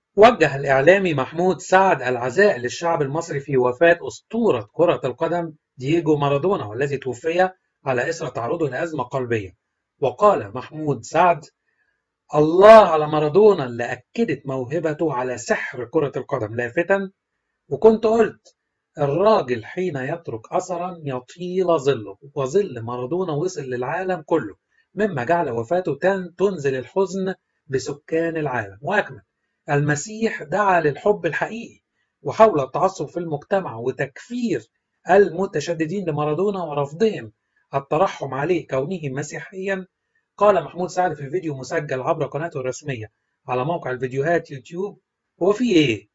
وجه الإعلامي محمود سعد العزاء للشعب المصري في وفاة أسطورة كرة القدم دييجو مارادونا والذي توفي على إثر تعرضه لأزمة قلبية. وقال محمود سعد: الله على مارادونا اللي أكدت موهبته على سحر كرة القدم، لافتا: وكنت قلت الراجل حين يترك أثرا يطيل ظله، وظل مارادونا وصل للعالم كله، مما جعل وفاته تنزل الحزن بسكان العالم. وأكمل: المسيح دعا للحب الحقيقي، وحول التعصب في المجتمع وتكفير المتشددين لمارادونا ورفضهم الترحم عليه كونه مسيحيا. قال محمود سعد في فيديو مسجل عبر قناته الرسمية على موقع الفيديوهات يوتيوب: هو في إيه؟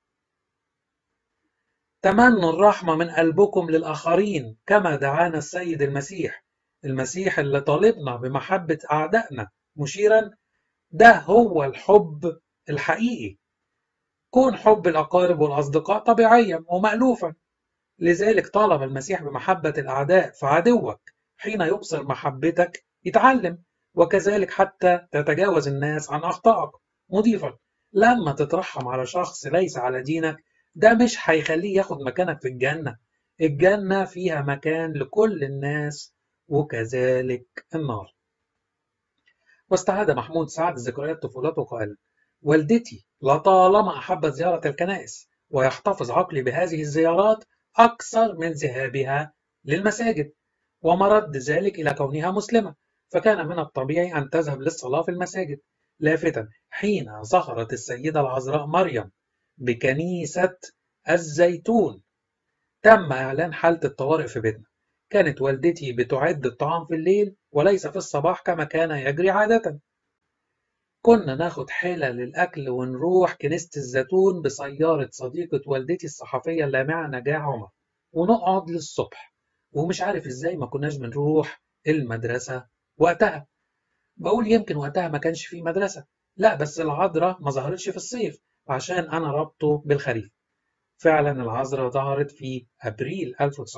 تمنوا الرحمة من قلبكم للآخرين كما دعانا السيد المسيح، المسيح اللي طالبنا بمحبة أعدائنا، مشيرا: ده هو الحب الحقيقي. كون حب الأقارب والأصدقاء طبيعيا ومألوفا، لذلك طالب المسيح بمحبة الأعداء، فعدوك حين يبصر محبتك يتعلم، وكذلك حتى تتجاوز الناس عن أخطائك، مضيفا: لما تترحم على شخص ليس على دينك ده مش هيخليه ياخد مكانك في الجنة، الجنة فيها مكان لكل الناس، وكذلك النار. واستعاد محمود سعد ذكريات طفولته قائلا: والدتي لطالما أحبت زيارة الكنائس، ويحتفظ عقلي بهذه الزيارات أكثر من ذهابها للمساجد، ومرد ذلك إلى كونها مسلمة، فكان من الطبيعي أن تذهب للصلاة في المساجد، لافتا: حين ظهرت السيدة العذراء مريم بكنيسة الزيتون تم إعلان حالة الطوارئ في بيتنا. كانت والدتي بتعد الطعام في الليل وليس في الصباح كما كان يجري عادة. كنا ناخد حيلة للأكل ونروح كنيسة الزيتون بسيارة صديقة والدتي الصحفية اللامعة نجاة عمر، ونقعد للصبح، ومش عارف ازاي ما كناش بنروح المدرسة وقتها. بقول يمكن وقتها ما كانش فيه مدرسة، لا بس العذراء ما ظهرتش في الصيف عشان أنا ربطه بالخريف. فعلا العذراء ظهرت في أبريل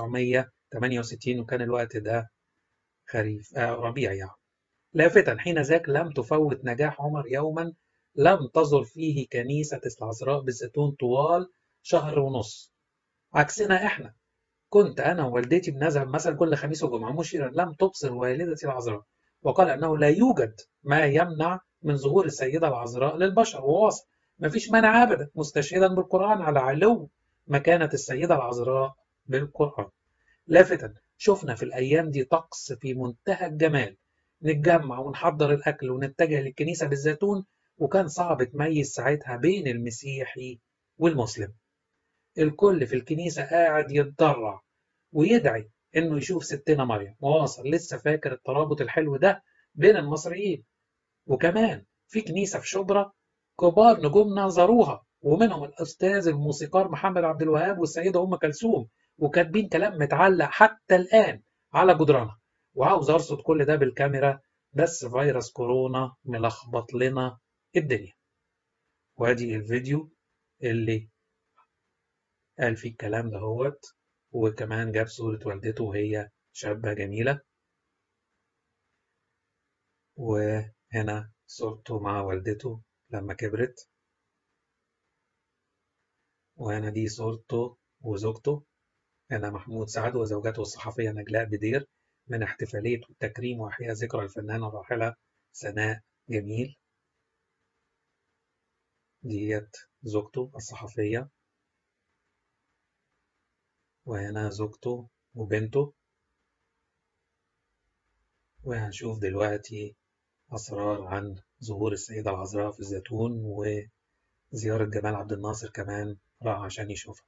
1968، وكان الوقت ده خريف ربيع يعني. لافتا: حين ذاك لم تفوت نجاح عمر يوما لم تزر فيه كنيسة العذراء بالزيتون طوال شهر ونص، عكسنا احنا. كنت أنا ووالدتي بنذهب مثلا كل خميس وجمعة، مشيرا: لم تبصر والدتي العذراء. وقال أنه لا يوجد ما يمنع من ظهور السيدة العذراء للبشر، وواصل: ما فيش مانع أبدا، مستشهدا بالقرآن على علو مكانة السيدة العذراء بالقرآن. لافتا: شفنا في الأيام دي طقس في منتهى الجمال، نتجمع ونحضر الأكل ونتجه للكنيسة بالزيتون، وكان صعب تميز ساعتها بين المسيحي والمسلم. الكل في الكنيسة قاعد يتضرع ويدعي إنه يشوف ستنا مريم. وواصل: لسه فاكر الترابط الحلو ده بين المصريين. وكمان في كنيسة في شبرا كبار نجومنا زاروها، ومنهم الأستاذ الموسيقار محمد عبد الوهاب والسيدة أم كلثوم، وكاتبين كلام متعلق حتى الآن على جدرانها. وعاوز أرصد كل ده بالكاميرا، بس فيروس كورونا ملخبط لنا الدنيا. وادي الفيديو اللي قال فيه الكلام دهوت، وكمان جاب صورة والدته وهي شابة جميلة، وهنا صورته مع والدته لما كبرت، وهنا دي صورته وزوجته. هنا محمود سعد وزوجته الصحفية نجلاء بدير من احتفالية التكريم وإحياء ذكرى الفنانة الراحلة سناء جميل. ديت زوجته الصحفية، وهنا زوجته وبنته. وهنشوف دلوقتي أسرار عن ظهور السيدة العذراء في الزيتون، وزيارة جمال عبد الناصر كمان راح عشان يشوفها.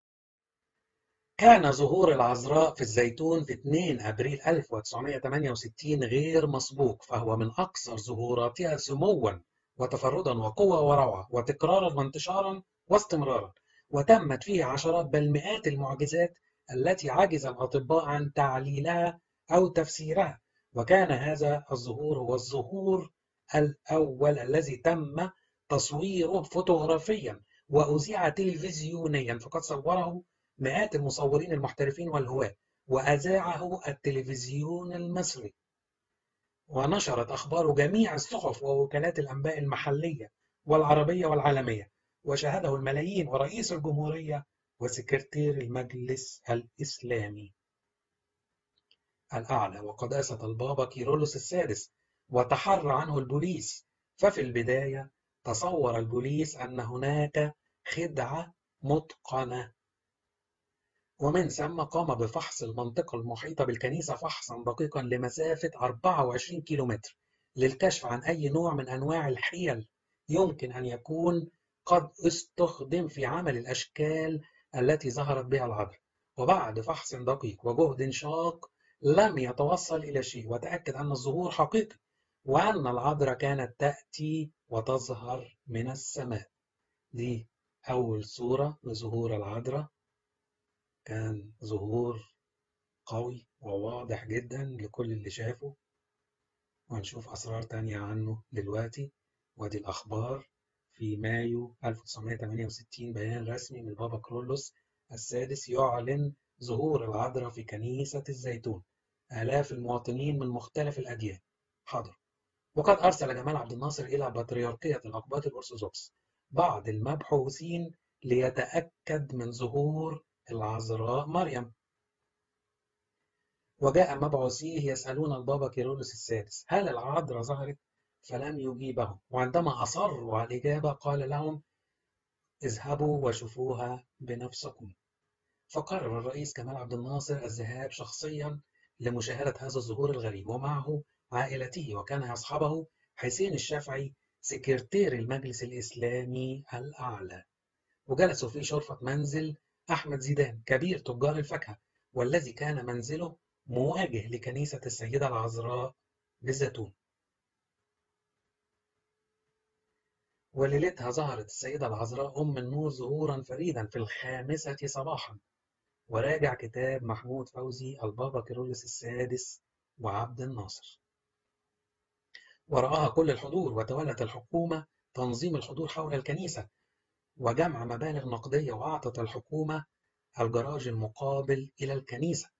كان ظهور العذراء في الزيتون في 2 أبريل 1968 غير مسبوق، فهو من أكثر ظهوراتها سموا وتفردا وقوة وروعة وتكرارا وانتشارا واستمرارا، وتمت فيه عشرات بل مئات المعجزات التي عجز الأطباء عن تعليلها أو تفسيرها. وكان هذا الظهور هو الظهور الأول الذي تم تصويره فوتوغرافيا وأذيع تلفزيونيا، فقد صوره مئات المصورين المحترفين والهواة، وأذاعه التلفزيون المصري، ونشرت أخباره جميع الصحف ووكالات الأنباء المحلية والعربية والعالمية. وشاهده الملايين ورئيس الجمهورية وسكرتير المجلس الإسلامي الأعلى وقداسة البابا كيرلس السادس، وتحرى عنه البوليس. ففي البداية تصور البوليس أن هناك خدعة متقنة، ومن ثم قام بفحص المنطقة المحيطة بالكنيسة فحصا دقيقا لمسافة 24 كيلومتر للكشف عن أي نوع من أنواع الحيل يمكن أن يكون قد استخدم في عمل الأشكال التي ظهرت بها العذراء. وبعد فحص دقيق وجهد شاق لم يتوصل إلى شيء، وتأكد أن الظهور حقيقي، وأن العذراء كانت تأتي وتظهر من السماء. دي أول صورة لظهور العذراء، كان ظهور قوي وواضح جدا لكل اللي شافه. وهنشوف أسرار تانية عنه دلوقتي. ودي الأخبار في مايو 1968، بيان رسمي من البابا كرولوس السادس يعلن ظهور العذراء في كنيسة الزيتون. آلاف المواطنين من مختلف الأديان حضروا. وقد أرسل جمال عبد الناصر إلى بطريركية الأقباط الأرثوذكس بعض المبحوثين ليتأكد من ظهور العذراء مريم. وجاء مبعوثيه يسألون البابا كيرلس السادس هل العذراء ظهرت؟ فلم يجيبهم، وعندما أصروا على الإجابة قال لهم اذهبوا وشوفوها بنفسكم. فقرر الرئيس جمال عبد الناصر الذهاب شخصيا لمشاهدة هذا الظهور الغريب، ومعه عائلته، وكان يصحبه حسين الشافعي سكرتير المجلس الإسلامي الأعلى. وجلسوا في شرفة منزل أحمد زيدان كبير تجار الفاكهة، والذي كان منزله مواجه لكنيسة السيدة العذراء بالزيتون. وليلتها ظهرت السيدة العذراء أم النور ظهورا فريدا في 5 صباحا. وراجع كتاب محمود فوزي البابا كيرلس السادس وعبد الناصر. ورآها كل الحضور، وتولت الحكومة تنظيم الحضور حول الكنيسة وجمع مبالغ نقدية، وأعطت الحكومة الجراج المقابل إلى الكنيسة،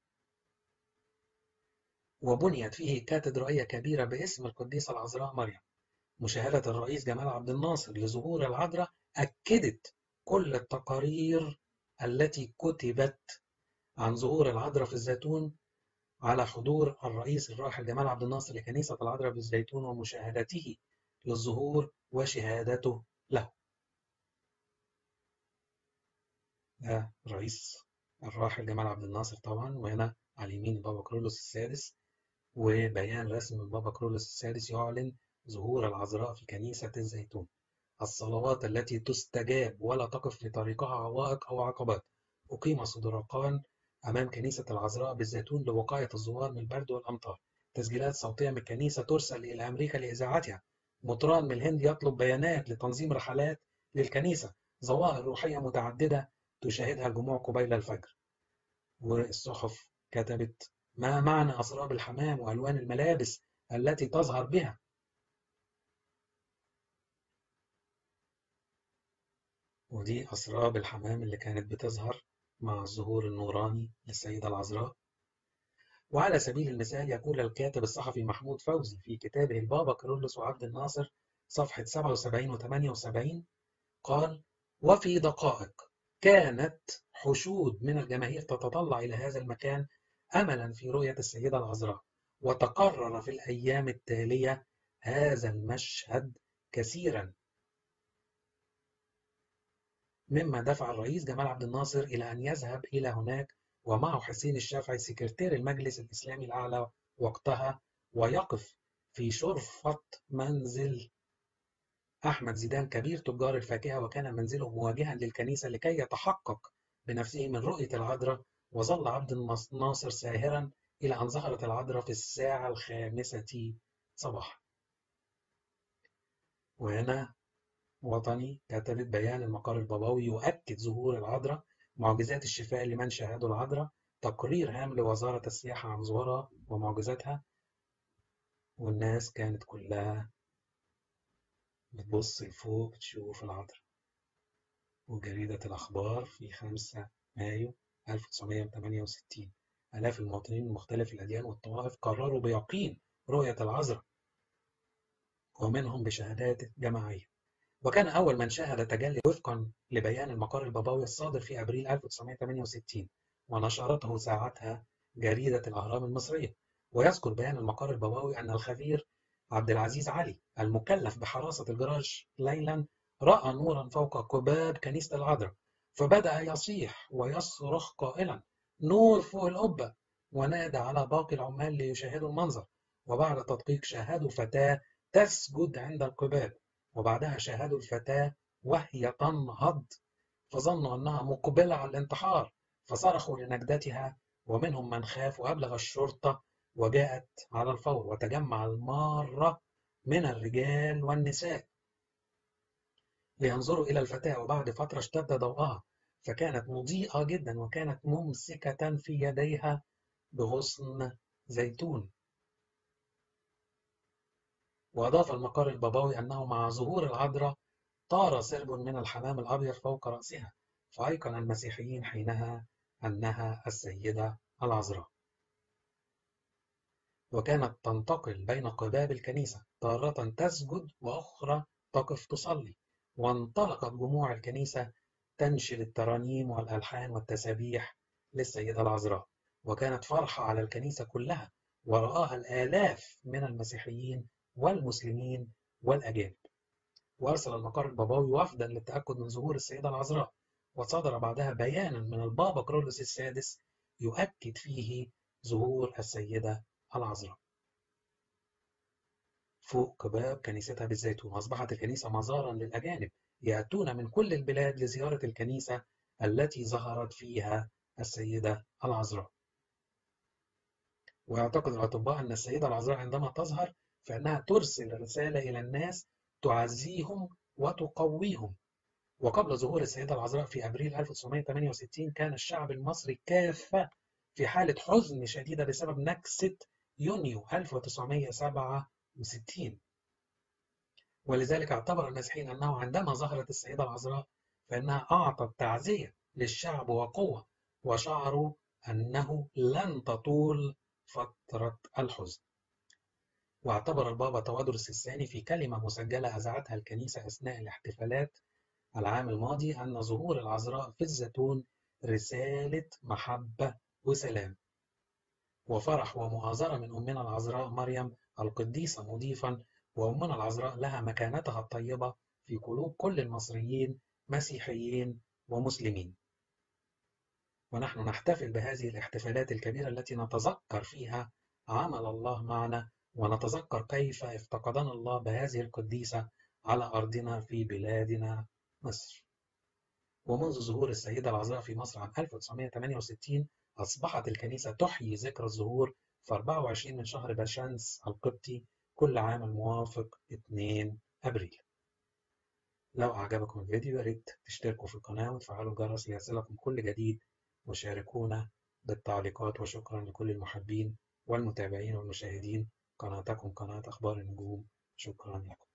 وبنيت فيه كاتدرائية كبيرة باسم القديسة العذراء مريم. مشاهدة الرئيس جمال عبد الناصر لظهور العذراء أكدت كل التقارير التي كتبت عن ظهور العذراء في الزيتون على حضور الرئيس الراحل جمال عبد الناصر لكنيسة العذراء بالزيتون ومشاهدته للظهور وشهادته له. ده الرئيس الراحل جمال عبد الناصر طبعا، وهنا على اليمين البابا كرولوس السادس، وبيان رسمي من البابا كرولوس السادس يعلن ظهور العذراء في كنيسة الزيتون. الصلوات التي تستجاب ولا تقف في طريقها عوائق أو عقبات. أقيم صدرقان أمام كنيسة العذراء بالزيتون لوقاية الزوار من البرد والأمطار. تسجيلات صوتية من الكنيسة ترسل إلى أمريكا لإذاعتها. مطران من الهند يطلب بيانات لتنظيم رحلات للكنيسة. ظواهر روحية متعددة تشاهدها الجموع قبيل الفجر. والصحف كتبت ما معنى أسراب الحمام وألوان الملابس التي تظهر بها. ودي أسراب الحمام اللي كانت بتظهر مع الظهور النوراني للسيدة العذراء. وعلى سبيل المثال يقول الكاتب الصحفي محمود فوزي في كتابه البابا كيرلس وعبد الناصر صفحة 77 و 78، قال: وفي دقائق كانت حشود من الجماهير تتطلع إلى هذا المكان أملا في رؤية السيدة العذراء. وتكرر في الأيام التالية هذا المشهد كثيرا، مما دفع الرئيس جمال عبد الناصر إلى أن يذهب إلى هناك ومعه حسين الشافعي سكرتير المجلس الإسلامي الأعلى وقتها، ويقف في شرفة منزل أحمد زيدان كبير تجار الفاكهة، وكان منزله مواجها للكنيسة لكي يتحقق بنفسه من رؤية العذراء. وظل عبد الناصر ساهرا إلى أن ظهرت العذراء في 5 صباحا. وهنا وطني كتبت بيان المقر البابوي يؤكد ظهور العذراء، معجزات الشفاء لمن شاهدوا العذراء، تقرير هام لوزارة السياحة عن ظهورها ومعجزاتها. والناس كانت كلها بتبص لفوق تشوف العذراء. وجريدة الأخبار في 5 مايو 1968: آلاف المواطنين من مختلف الأديان والطوائف قرروا بيقين رؤية العذراء، ومنهم بشهادات جماعية. وكان أول من شاهد تجلي وفقا لبيان المقر البابوي الصادر في أبريل 1968 ونشرته ساعتها جريدة الأهرام المصرية. ويذكر بيان المقر البابوي أن الخبير عبد العزيز علي المكلف بحراسة الجراج ليلا رأى نورا فوق قباب كنيسة العذراء، فبدأ يصيح ويصرخ قائلا: نور فوق القبة! ونادى على باقي العمال ليشاهدوا المنظر. وبعد تدقيق شاهدوا فتاة تسجد عند القباب، وبعدها شاهدوا الفتاة وهي تنهض، فظنوا أنها مقبلة على الانتحار، فصرخوا لنجدتها، ومنهم من خاف وأبلغ الشرطة، وجاءت على الفور، وتجمع المارة من الرجال والنساء لينظروا إلى الفتاة. وبعد فترة اشتد ضوءها، فكانت مضيئة جدا، وكانت ممسكة في يديها بغصن زيتون. وأضاف المقر البابوي أنه مع ظهور العذراء طار سرب من الحمام الأبيض فوق رأسها، فأيقن المسيحيين حينها أنها السيدة العذراء. وكانت تنتقل بين قباب الكنيسة، تارة تسجد وأخرى تقف تصلي، وانطلقت جموع الكنيسة تنشد الترانيم والألحان والتسابيح للسيدة العذراء. وكانت فرحة على الكنيسة كلها، ورآها الآلاف من المسيحيين والمسلمين والأجانب. وأرسل المقر البابوي وفدا للتأكد من ظهور السيدة العذراء، وصدر بعدها بيانا من البابا كرولوس السادس يؤكد فيه ظهور السيدة العذراء فوق قباب كنيستها بالزيتون. أصبحت الكنيسة مزارا للأجانب يأتون من كل البلاد لزيارة الكنيسة التي ظهرت فيها السيدة العذراء. ويعتقد الأطباء أن السيدة العذراء عندما تظهر فإنها ترسل رسالة إلى الناس تعزيهم وتقويهم. وقبل ظهور السيدة العذراء في أبريل 1968 كان الشعب المصري كافة في حالة حزن شديدة بسبب نكسة يونيو 1967، ولذلك اعتبر المسيحيين أنه عندما ظهرت السيدة العذراء فإنها أعطت تعزية للشعب وقوة، وشعروا أنه لن تطول فترة الحزن. واعتبر البابا توادرس الثاني في كلمة مسجلة أذاعتها الكنيسة أثناء الاحتفالات العام الماضي أن ظهور العذراء في الزيتون رسالة محبة وسلام وفرح ومؤازرة من أمنا العذراء مريم القديسة، مضيفا: وأمنا العذراء لها مكانتها الطيبة في قلوب كل المصريين مسيحيين ومسلمين. ونحن نحتفل بهذه الاحتفالات الكبيرة التي نتذكر فيها عمل الله معنا، ونتذكر كيف افتقدنا الله بهذه القديسة على أرضنا في بلادنا مصر. ومنذ ظهور السيدة العذراء في مصر عام 1968 أصبحت الكنيسة تحيي ذكرى الظهور في 24 من شهر بشمس القبطي كل عام الموافق 2 أبريل. لو أعجبكم الفيديو يا ريت تشتركوا في القناة وتفعلوا الجرس ليصلكم كل جديد، وشاركونا بالتعليقات. وشكرا لكل المحبين والمتابعين والمشاهدين قناتكم قناة أخبار النجوم. شكرا لكم.